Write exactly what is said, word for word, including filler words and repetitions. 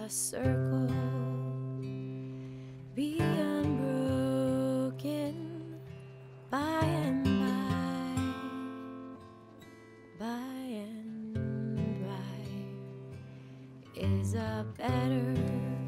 circle, be unbroken by and by, by and by is a better